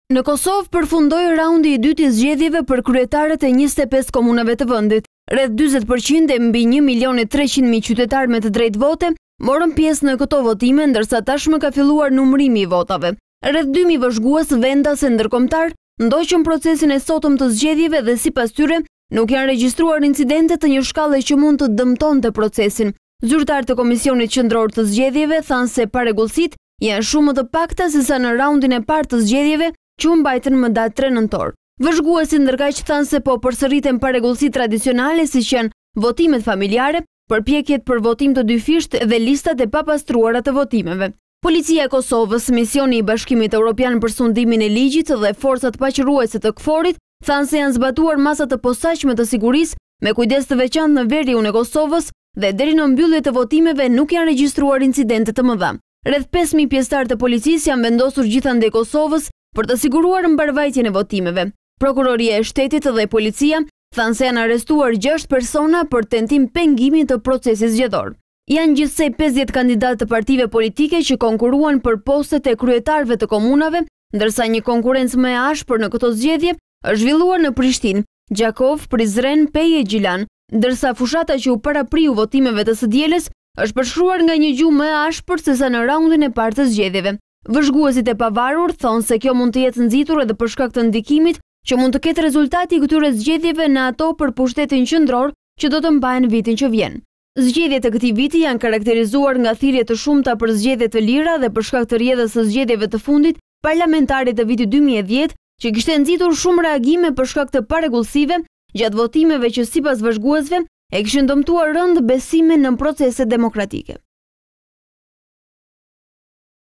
Në Kosovë përfundoi raundi i dytë i zgjedhjeve për kryetarët e 25 komunave të vendit. Rreth 40% e mbi 1.300.000 qytetarë me të drejtë vote morën pjesë në këto votime, ndërsa tashmë ka filluar numërimi i votave. Rreth 2.000 vëzhgues vendase ndërkombëtar ndoqën procesin e sotëm të zgjedhjeve dhe sipas tyre nuk janë regjistruar incidente të një shkalle që mund të dëmtonte procesin. Zyrtarët e Komisionit Qendror të Zgjedhjeve thanë se parregullësitë janë shumë më të pakta sesa në raundin e parë të zgjedhjeve që u mbajtën më datë 3 nëntor. Vëzhguesit ndërkaq thanë se po përsëriten parregullësi tradicionale siç janë votimet familjare, përpjekjet për votim të dyfisht dhe listat e papastruara të votimeve. Policia e Kosovës, misioni i Bashkimit Evropian për sundimin e ligjit dhe forcat paqëruese të KFOR-it thanë se janë zbatuar masa të posaçme të sigurisë me kujdes të veçantë në veriun e Kosovës dhe deri në mbyllje të votimeve nuk janë regjistruar incidente të mëdha. Rreth 5.000 pjesëtarë të policisë janë vendosur gjithandej Kosovës për të siguruar mbarvajtjen e votimeve. Prokuroria e shtetit dhe policia thanë se janë arrestuar 6 persona për tentim pengimi të procesit zgjedhor. Janë gjithsej 50 kandidatë të partive politike që konkuruan për postet e kryetarëve të komunave, ndërsa një konkurrencë më e ashpër në këto zgjedhje është zhvilluar në Prishtinë, Gjakov, Prizren, Peje, Gjilan, ndërsa fushata që u parapriu votimeve të së dielës është përshkruar nga një gjuhë më e ashpër sesa në raundin e parë të zgjedhjeve. Vëzhguesit e pavarur thonë se kjo mund të jetë nxitur edhe për shkak të ndikimit që mund të ketë rezultati i këtyre zgjedhjeve në ato për pushtetin qendror që do të mbahen vitin që vjen. Zgjedhjet e këtij viti janë karakterizuar nga thirrje të shumta për zgjedhje të lira dhe për shkak të rrjedhës së zgjedhjeve të fundit parlamentare të vitit 2010, që kishte nxitur shumë reagime për shkak të parregullësive gjatë votimeve që sipas vëzhguesve e kishin dëmtuar rënd besimin në proceset demokratike.